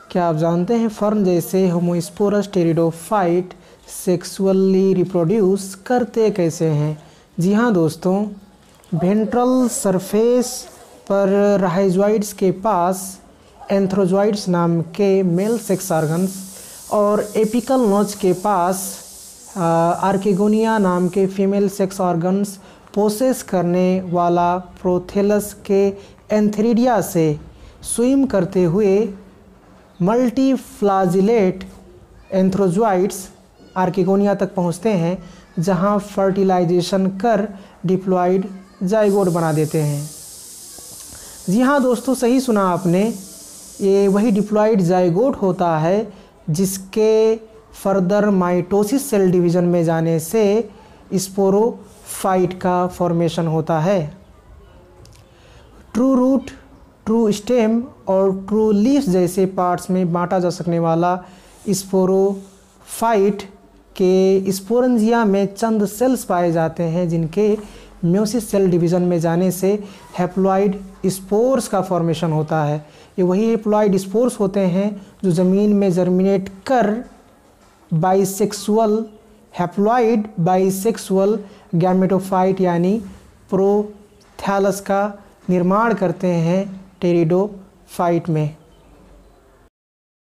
क्या आप जानते हैं फर्न जैसे होमोस्पोरस टेरिडोफाइट सेक्सुअली रिप्रोड्यूस करते कैसे हैं? जी हाँ दोस्तों, वेंट्रल सरफेस पर राइजोइड्स के पास एंथ्रोजोइड्स नाम के मेल सेक्स ऑर्गन्स और एपिकल नोच के पास आर्केगोनिया नाम के फीमेल सेक्स ऑर्गन्स पोसेस करने वाला प्रोथेलस के एंथेरिडिया से स्विम करते हुए मल्टीफ्लाजिलेट एंथ्रोजोइड्स आर्केगोनिया तक पहुंचते हैं, जहां फर्टिलाइजेशन कर डिप्लॉयड जाइगोट बना देते हैं। जी हाँ दोस्तों, सही सुना आपने, ये वही डिप्लॉयड जाइगोट होता है जिसके फर्दर माइटोसिस सेल डिवीज़न में जाने से स्पोरोफाइट का फॉर्मेशन होता है। ट्रू रूट, ट्रू स्टेम और ट्रू लीव्स जैसे पार्ट्स में बांटा जा सकने वाला स्पोरोफाइट के स्पोरेंजिया में चंद सेल्स पाए जाते हैं जिनके म्योसिस सेल डिवीज़न में जाने से हैप्लॉइड स्पोर्स का फॉर्मेशन होता है। ये वही हैप्लॉइड स्पोर्स होते हैं जो ज़मीन में जर्मिनेट कर बाइसेक्सुअल हैप्लॉइड बाइसेक्सुअल गैमेटोफाइट यानी प्रोथैलस का निर्माण करते हैं टेरिडोफाइट में।